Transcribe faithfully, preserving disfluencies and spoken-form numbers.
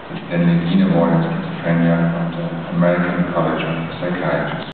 den Lenin Award in Schizophrenia from the American College of Psychiatry.